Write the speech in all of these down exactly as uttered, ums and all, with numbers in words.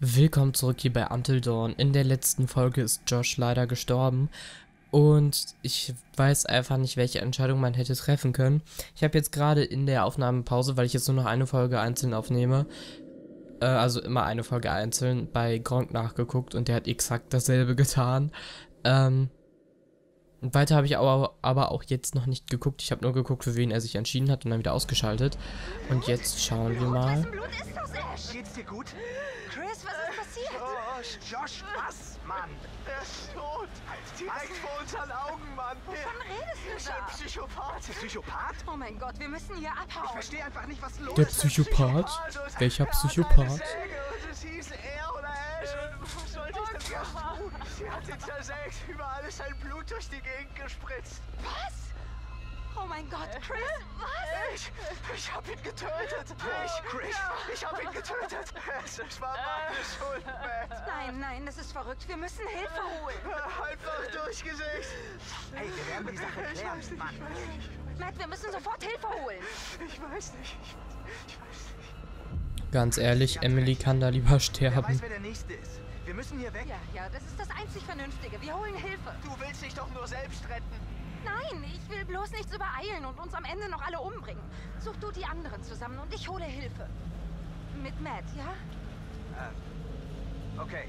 Willkommen zurück hier bei Until Dawn. In der letzten Folge ist Josh leider gestorben und ich weiß einfach nicht, welche Entscheidung man hätte treffen können. Ich habe jetzt gerade in der Aufnahmepause, weil ich jetzt nur noch eine Folge einzeln aufnehme, äh, also immer eine Folge einzeln, bei Gronkh nachgeguckt und der hat exakt dasselbe getan. Ähm, und weiter habe ich aber, aber auch jetzt noch nicht geguckt. Ich habe nur geguckt, für wen er sich entschieden hat und dann wieder ausgeschaltet. Und jetzt schauen wir mal. Geht's dir gut? Chris, was ist passiert? Josh, Josh, was, Mann? Er ist tot. Direkt vor unseren Augen, Mann. Wovon redest Er du ist ein da? Psychopath. Psychopath? Oh mein Gott, wir müssen hier Ich abhauen. verstehe einfach nicht, was los Der ist. Psychopath? Psychopath. Welcher Er hat eine Psychopath? Säge und es hieß er oder Ash. Und was sollte ich denn jetzt tun? Sie hat ihn zersägt. Überall ist sein Blut durch die Gegend gespritzt. Was? Oh mein Gott, Chris, was? Ich, ich hab ihn getötet. Ich, Chris, ich hab ihn getötet. Es, es war meine Schuld, Matt. Nein, nein, das ist verrückt. Wir müssen Hilfe holen. Einfach durchgesägt. Hey, wir werden die Sache Ich klären, weiß nicht, Mann. ich weiß nicht. Matt, wir müssen sofort Hilfe holen. Ich weiß nicht. Ich, ich weiß nicht. Ganz ehrlich, Emily kann da lieber Wer sterben. weiß, wer der Nächste ist. Wir müssen hier weg. Ja, ja, das ist das einzig Vernünftige. Wir holen Hilfe. Du willst dich doch nur selbst retten. Nein, ich will bloß nichts übereilen und uns am Ende noch alle umbringen. Such du die anderen zusammen und ich hole Hilfe. Mit Matt, ja? Äh, okay.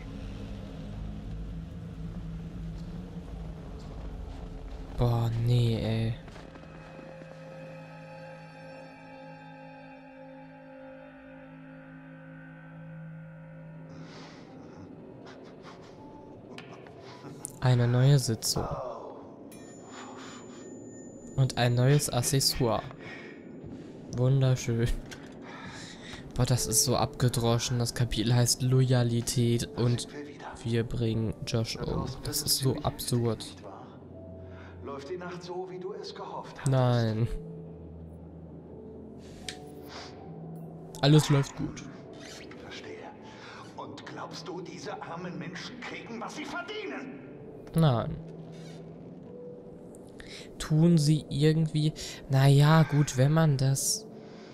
Boah, nee, ey. Eine neue Sitzung. Und ein neues Accessoire. Wunderschön. Boah, das ist so abgedroschen. Das Kapitel heißt Loyalität und wir bringen Josh um. Das ist so absurd. Läuft die Nacht so, wie du es gehofft hast? Nein. Alles läuft gut. Verstehe. Und glaubst du, diese armen Menschen kriegen, was sie verdienen? Nein. Tun sie irgendwie... Naja, gut, wenn man das...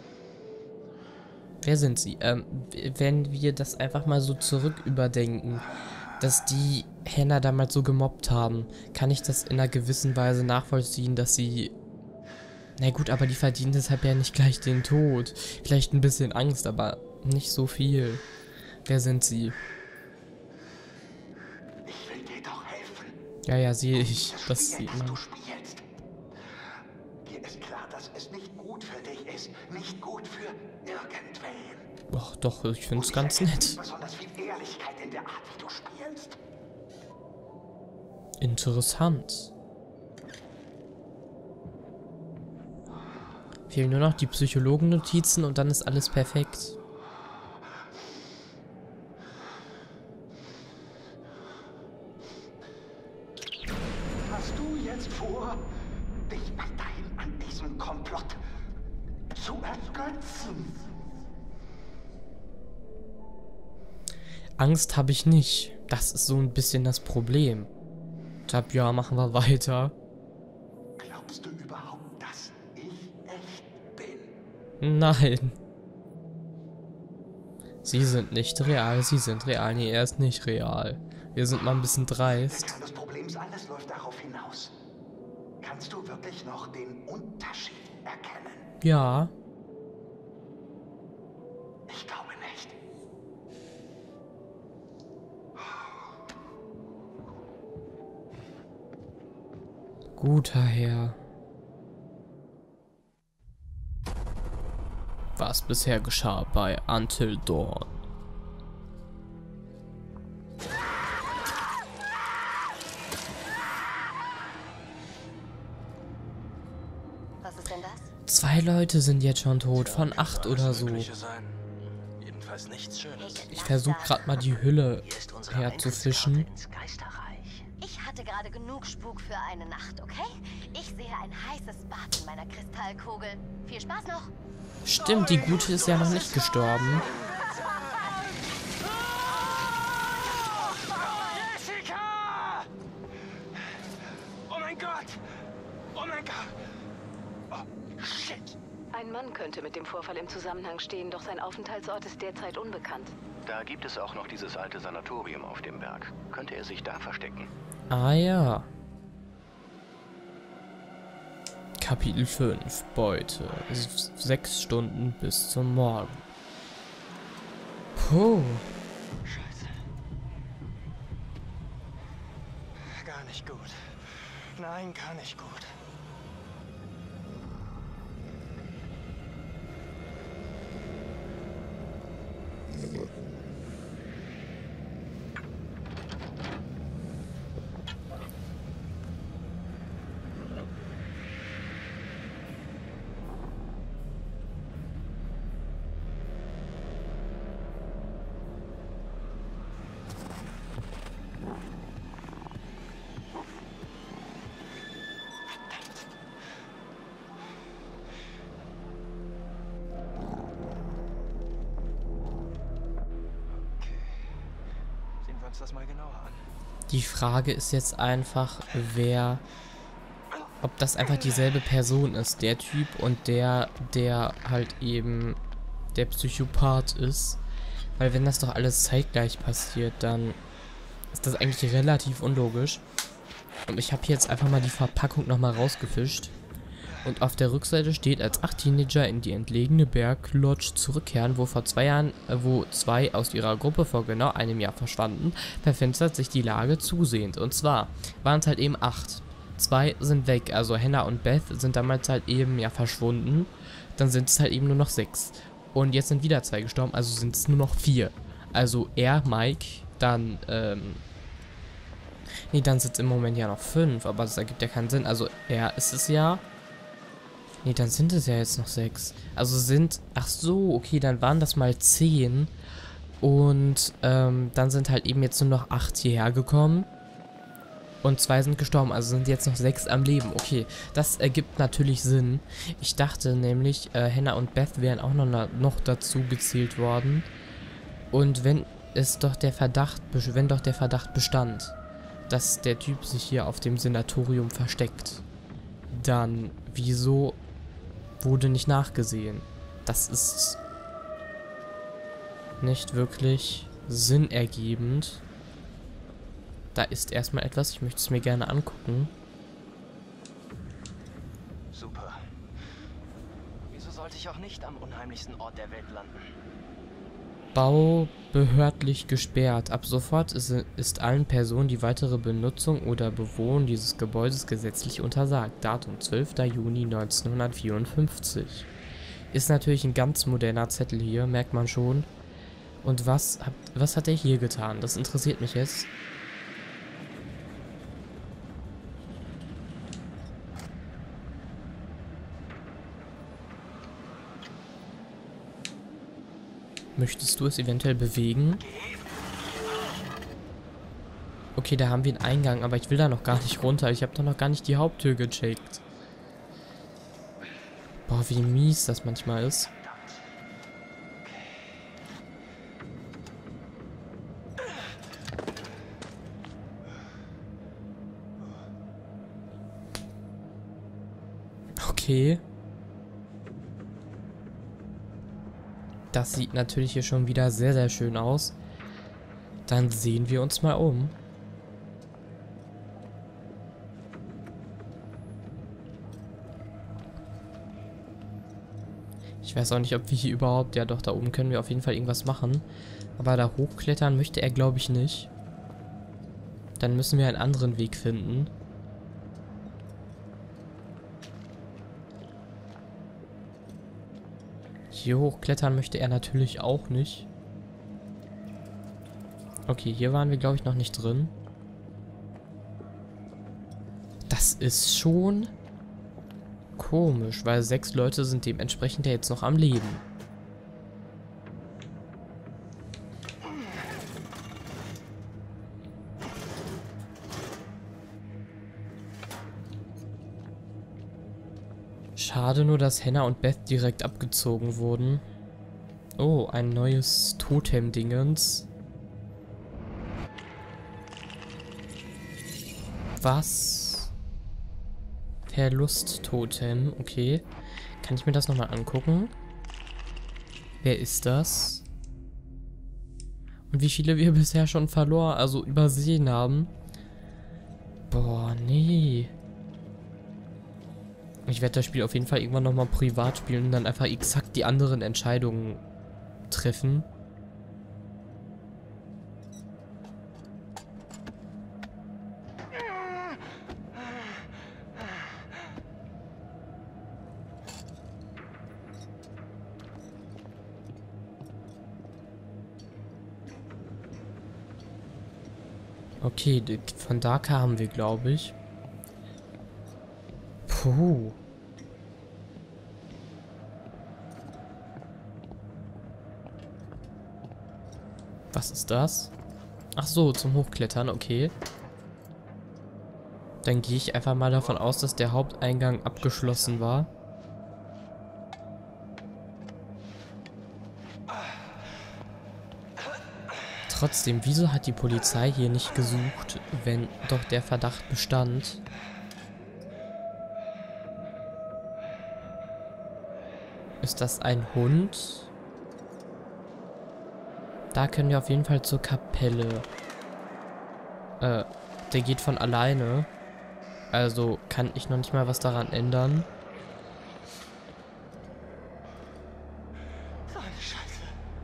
Wer sind sie? Ähm, wenn wir das einfach mal so zurück überdenken, dass die Hannah damals so gemobbt haben, kann ich das in einer gewissen Weise nachvollziehen, dass sie... Na gut, aber die verdienen deshalb ja nicht gleich den Tod. Vielleicht ein bisschen Angst, aber nicht so viel. Wer sind sie? Ich will dir doch helfen. Ja, ja, sehe ich. Das Das Spiel, sieht das man. du spielst. Dir ist klar, dass es nicht gut für dich ist. Nicht gut für irgendwen. Doch, doch, ich finde es Und ganz ich erkenne nett. besonders viel Ehrlichkeit in der Art, wie du spielst. Interessant. Fehlen nur noch die Psychologennotizen und dann ist alles perfekt. Hast du jetzt vor, dich weiterhin an diesem Komplott zu ergötzen? Angst habe ich nicht. Das ist so ein bisschen das Problem. Ich hab, ja, machen wir weiter. Glaubst du überhaupt, dass ich echt bin? Nein. Sie sind nicht real, sie sind real. Nee, er ist nicht real. Wir sind mal ein bisschen Der dreist. Kern des Problems alles läuft darauf hinaus. Kannst du wirklich noch den Unterschied erkennen? Ja. Ich glaube nicht. Guter Herr. Was bisher geschah bei Until Dawn. Was ist denn das? Zwei Leute sind jetzt schon tot, von acht oder so. Sein. Jedenfalls nichts Schönes. Ich versuche gerade mal die Hülle Hier ist unsere herzufischen. Eintrittskarte ins Geisterreich. Ich hatte gerade genug Spuk für eine Nacht, okay? Ich sehe ein heißes Bad in meiner Kristallkugel. Viel Spaß noch. Stimmt, die Gute ist ja noch nicht gestorben. Jessica! Oh mein Gott! Oh mein Gott! Oh, shit! Ein Mann könnte mit dem Vorfall im Zusammenhang stehen, doch sein Aufenthaltsort ist derzeit unbekannt. Da gibt es auch noch dieses alte Sanatorium auf dem Berg. Könnte er sich da verstecken? Ah ja. Kapitel fünf. Beute. S- Sechs Stunden bis zum Morgen. Puh. Scheiße. Gar nicht gut. Nein, gar nicht gut. Das mal genauer an. Die Frage ist jetzt einfach, wer, ob das einfach dieselbe Person ist, der Typ und der, der halt eben der Psychopath ist. Weil wenn das doch alles zeitgleich passiert, dann ist das eigentlich relativ unlogisch. Und ich habe hier jetzt einfach mal die Verpackung nochmal rausgefischt. Und auf der Rückseite steht, als acht Teenager in die entlegene Berglodge zurückkehren, wo vor zwei Jahren, äh, wo zwei aus ihrer Gruppe vor genau einem Jahr verschwanden, verfinstert sich die Lage zusehends. Und zwar waren es halt eben acht. Zwei sind weg, also Hannah und Beth sind damals halt eben ja verschwunden. Dann sind es halt eben nur noch sechs. Und jetzt sind wieder zwei gestorben, also sind es nur noch vier. Also er, Mike, dann, ähm... Nee, dann sind es im Moment ja noch fünf, aber das ergibt ja keinen Sinn. Also er ist es ja... Nee, dann sind es ja jetzt noch sechs. Also sind... Ach so, okay, dann waren das mal zehn. Und ähm, dann sind halt eben jetzt nur noch acht hierher gekommen. Und zwei sind gestorben, also sind jetzt noch sechs am Leben. Okay, das ergibt natürlich Sinn. Ich dachte nämlich, äh, Hannah und Beth wären auch noch, noch dazu gezählt worden. Und wenn es doch der Verdacht, wenn doch der Verdacht bestand, dass der Typ sich hier auf dem Sanatorium versteckt, dann wieso wurde nicht nachgesehen? Das ist nicht wirklich sinnergebend. Da ist erstmal etwas, ich möchte es mir gerne angucken. Super. Wieso sollte ich auch nicht am unheimlichsten Ort der Welt landen? Bau behördlich gesperrt. Ab sofort ist, ist allen Personen die weitere Benutzung oder Bewohnung dieses Gebäudes gesetzlich untersagt. Datum zwölfter Juni neunzehnhundertvierundfünfzig. Ist natürlich ein ganz moderner Zettel hier, merkt man schon. Und was hat, was hat er hier getan? Das interessiert mich jetzt. Möchtest du es eventuell bewegen? Okay, da haben wir einen Eingang, aber ich will da noch gar nicht runter. Ich habe doch noch gar nicht die Haupttür gecheckt. Boah, wie mies das manchmal ist. Okay. Das sieht natürlich hier schon wieder sehr, sehr schön aus. Dann sehen wir uns mal um. Ich weiß auch nicht, ob wir hier überhaupt... Ja doch, da oben können wir auf jeden Fall irgendwas machen. Aber da hochklettern möchte er, glaube ich, nicht. Dann müssen wir einen anderen Weg finden. Hier hochklettern möchte er natürlich auch nicht. Okay, hier waren wir, glaube ich, noch nicht drin. Das ist schon komisch, weil sechs Leute sind dementsprechend ja jetzt noch am Leben. Schade nur, dass Hannah und Beth direkt abgezogen wurden. Oh, ein neues Totem-Dingens. Was? Verlust-Totem, okay. Kann ich mir das nochmal angucken? Wer ist das? Und wie viele wir bisher schon verloren, also übersehen haben. Boah, nee. Ich werde das Spiel auf jeden Fall irgendwann nochmal privat spielen und dann einfach exakt die anderen Entscheidungen treffen. Okay, von da kamen wir, glaube ich. Puh. Was ist das? Ach so, zum Hochklettern, okay. Dann gehe ich einfach mal davon aus, dass der Haupteingang abgeschlossen war. Trotzdem, wieso hat die Polizei hier nicht gesucht, wenn doch der Verdacht bestand? Ist das ein Hund? Da können wir auf jeden Fall zur Kapelle. Äh, der geht von alleine. Also kann ich noch nicht mal was daran ändern. So eine Scheiße.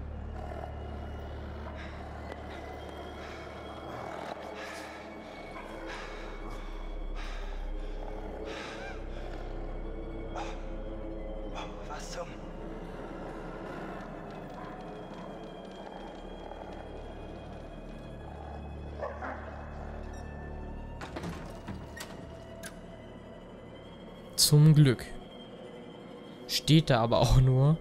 Was zum... Zum Glück. Steht da aber auch nur.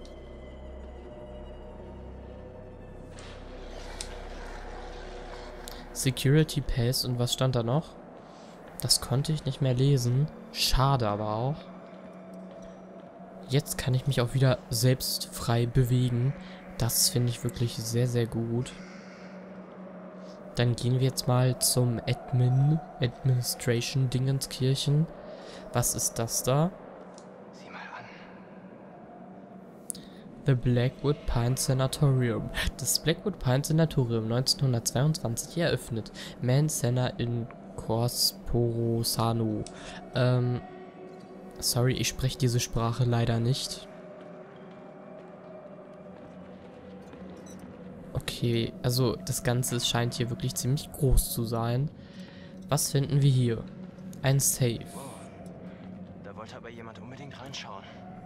Security Pass und was stand da noch? Das konnte ich nicht mehr lesen. Schade aber auch. Jetzt kann ich mich auch wieder selbst frei bewegen. Das finde ich wirklich sehr, sehr gut. Dann gehen wir jetzt mal zum Admin, Administration Dingenskirchen. Was ist das da? Sieh mal an. The Blackwood Pines Sanatorium. Das Blackwood Pines Sanatorium neunzehnhundertzweiundzwanzig eröffnet. Mansenna in Corporosano. Ähm, sorry, ich spreche diese Sprache leider nicht. Okay, also das Ganze scheint hier wirklich ziemlich groß zu sein. Was finden wir hier? Ein Safe. Da wollte aber jemand unbedingt reinschauen.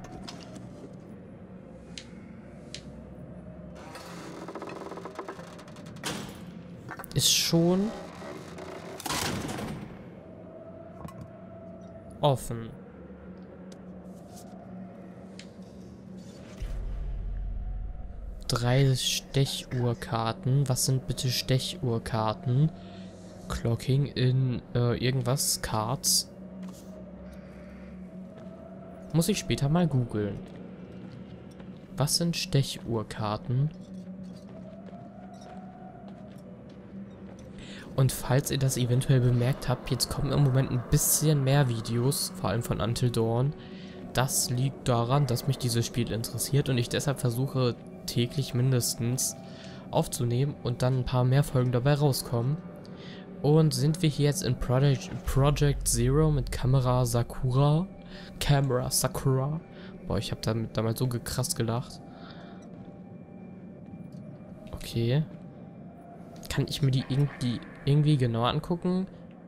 Ist schon offen. Drei Stechuhrkarten. Was sind bitte Stechuhrkarten? Clocking in äh, irgendwas. Cards. Muss ich später mal googeln. Was sind Stechuhrkarten? Und falls ihr das eventuell bemerkt habt, jetzt kommen im Moment ein bisschen mehr Videos, vor allem von Until Dawn. Das liegt daran, dass mich dieses Spiel interessiert und ich deshalb versuche, täglich mindestens aufzunehmen und dann ein paar mehr Folgen dabei rauskommen. Und sind wir hier jetzt in Project, Project Zero mit Kamera Sakura. Camera Sakura. Boah, ich habe damit damals so gekrass gelacht. Okay. Kann ich mir die irgendwie, irgendwie genauer angucken?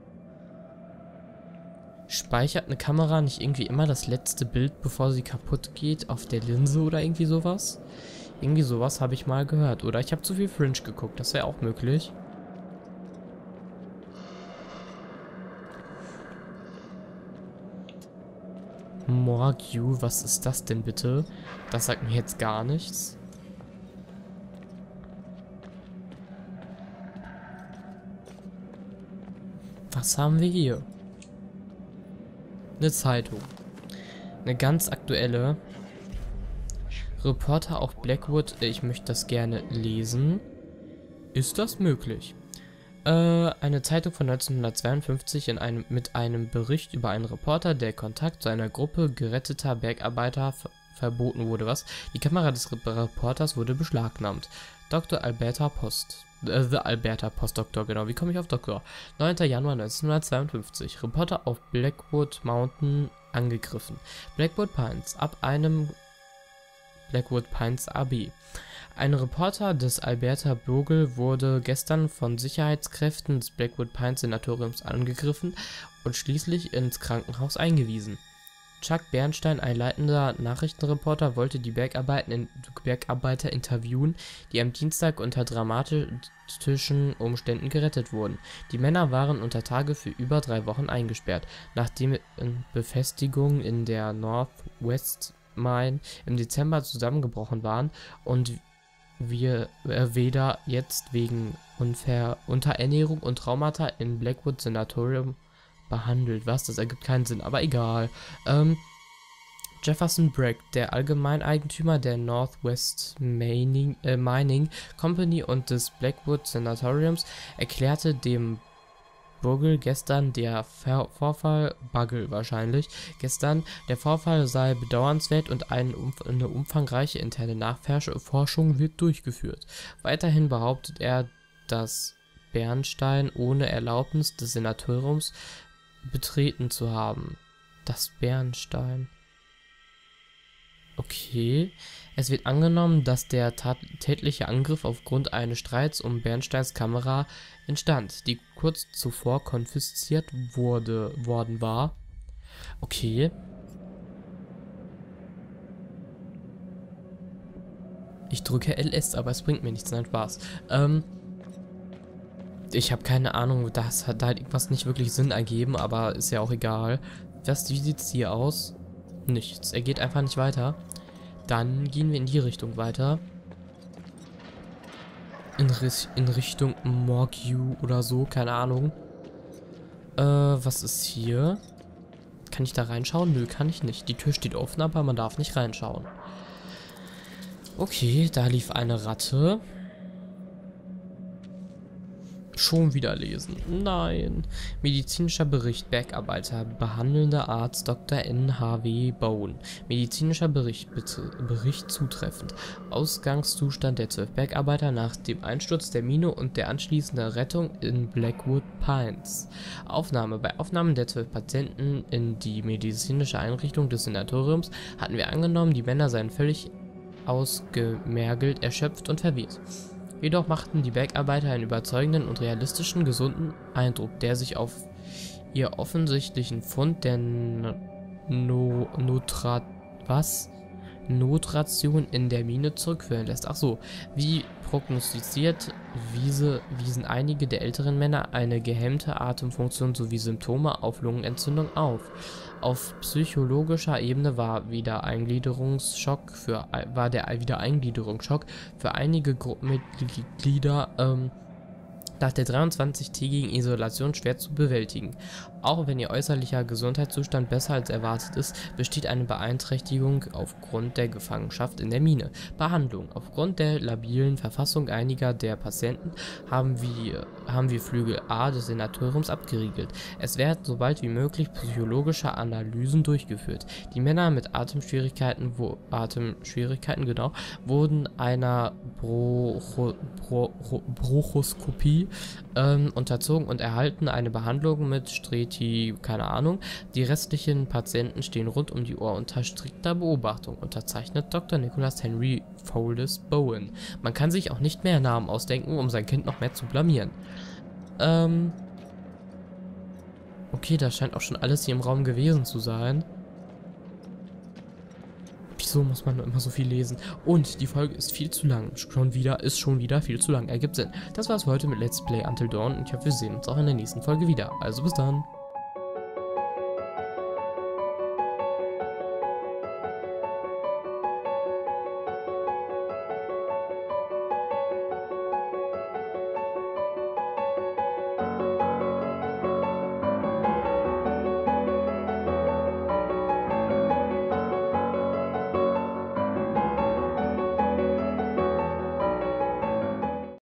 Speichert eine Kamera nicht irgendwie immer das letzte Bild, bevor sie kaputt geht, auf der Linse oder irgendwie sowas? Irgendwie sowas habe ich mal gehört. Oder ich habe zu viel Fringe geguckt, das wäre auch möglich. Morgue, was ist das denn bitte? Das sagt mir jetzt gar nichts. Was haben wir hier? Eine Zeitung. Eine ganz aktuelle. Reporter auf Blackwood. Ich möchte das gerne lesen. Ist das möglich? Äh, eine Zeitung von neunzehnhundertzweiundfünfzig in einem, mit einem Bericht über einen Reporter, der Kontakt zu einer Gruppe geretteter Bergarbeiter ver verboten wurde. Was? Die Kamera des Reporters wurde beschlagnahmt. Doktor Alberta Post. äh, The Alberta Postdoktor, genau. Wie komme ich auf Doktor? neunter Januar neunzehnhundertzweiundfünfzig. Reporter auf Blackwood Mountain angegriffen. Blackwood Pines. Ab einem Blackwood Pines A B. Ein Reporter des Alberta Bugle wurde gestern von Sicherheitskräften des Blackwood Pines Sanatoriums angegriffen und schließlich ins Krankenhaus eingewiesen. Chuck Bernstein, ein leitender Nachrichtenreporter, wollte die Bergarbeiter, in, Bergarbeiter interviewen, die am Dienstag unter dramatischen Umständen gerettet wurden. Die Männer waren unter Tage für über drei Wochen eingesperrt, nachdem Befestigungen in der Northwest Mine im Dezember zusammengebrochen waren und wir äh, weder jetzt wegen Unver Unterernährung und Traumata in Blackwood Sanatorium behandelt. Was? Das ergibt keinen Sinn, aber egal. Ähm, Jefferson Bragg, der Allgemeineigentümer der Northwest Mining, äh, Mining Company und des Blackwood Sanatoriums, erklärte dem Bugle gestern der Ver Vorfall, Bugle wahrscheinlich, gestern, der Vorfall sei bedauernswert und ein Umf eine umfangreiche interne Nachforschung wird durchgeführt. Weiterhin behauptet er, dass Bernstein ohne Erlaubnis des Sanatoriums betreten zu haben. Das Bernstein. Okay. Es wird angenommen, dass der tätliche Angriff aufgrund eines Streits um Bernsteins Kamera entstand, die kurz zuvor konfisziert wurde, worden war. Okay. Ich drücke L S, aber es bringt mir nichts. Nein, Spaß. Ähm... Ich habe keine Ahnung, das hat halt irgendwas nicht wirklich Sinn ergeben, aber ist ja auch egal. Was, wie sieht's hier aus? Nichts. Er geht einfach nicht weiter. Dann gehen wir in die Richtung weiter. In, in Richtung Morgue oder so, keine Ahnung. Äh, was ist hier? Kann ich da reinschauen? Nö, kann ich nicht. Die Tür steht offen, aber man darf nicht reinschauen. Okay, da lief eine Ratte. Schon wieder lesen. Nein. Medizinischer Bericht. Bergarbeiter. Behandelnder Arzt Doktor N H W Bowen. Medizinischer Bericht. Bitte. Bericht zutreffend. Ausgangszustand der zwölf Bergarbeiter nach dem Einsturz der Mine und der anschließenden Rettung in Blackwood Pines. Aufnahme. Bei Aufnahmen der zwölf Patienten in die medizinische Einrichtung des Sanatoriums hatten wir angenommen, die Männer seien völlig ausgemergelt, erschöpft und verwirrt. Jedoch machten die Bergarbeiter einen überzeugenden und realistischen, gesunden Eindruck, der sich auf ihr offensichtlichen Fund der no Notra was? Notration in der Mine zurückführen lässt. Ach so, wie prognostiziert wiese, wiesen einige der älteren Männer eine gehemmte Atemfunktion sowie Symptome auf Lungenentzündung auf. Auf psychologischer Ebene war Wiedereingliederungsschock für war der Wiedereingliederungsschock für einige Gruppenmitglieder ähm, nach der dreiundzwanzigtägigen Isolation schwer zu bewältigen. Auch wenn ihr äußerlicher Gesundheitszustand besser als erwartet ist, besteht eine Beeinträchtigung aufgrund der Gefangenschaft in der Mine. Behandlung. Aufgrund der labilen Verfassung einiger der Patienten haben wir, haben wir Flügel A des Sanatoriums abgeriegelt. Es werden sobald wie möglich psychologische Analysen durchgeführt. Die Männer mit Atemschwierigkeiten, wo, Atemschwierigkeiten genau, wurden einer Broncho, Bro, Bronchoskopie ähm, unterzogen und erhalten eine Behandlung mit Streti, keine Ahnung. Die restlichen Patienten stehen rund um die Uhr unter strikter Beobachtung. Unterzeichnet Doktor Nicholas Henry Fowles Bowen. Man kann sich auch nicht mehr Namen ausdenken, um sein Kind noch mehr zu blamieren. Ähm. Okay, das scheint auch schon alles hier im Raum gewesen zu sein. Wieso muss man nur immer so viel lesen? Und die Folge ist viel zu lang. Schon wieder, ist schon wieder viel zu lang. Ergibt Sinn. Das war's für heute mit Let's Play Until Dawn und ich hoffe, wir sehen uns auch in der nächsten Folge wieder. Also bis dann.